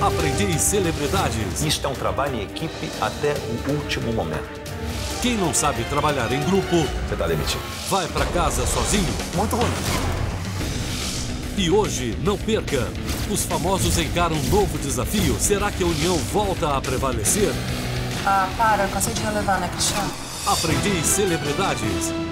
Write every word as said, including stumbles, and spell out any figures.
Aprendiz Celebridades. Isto é um trabalho em equipe até o último momento. Quem não sabe trabalhar em grupo... Você está demitido. Vai para casa sozinho. Muito ruim. E hoje, não perca. Os famosos encaram um novo desafio. Será que a união volta a prevalecer? Ah, para. Eu cansei de relevar, né, Cristiano? Aprendiz Celebridades.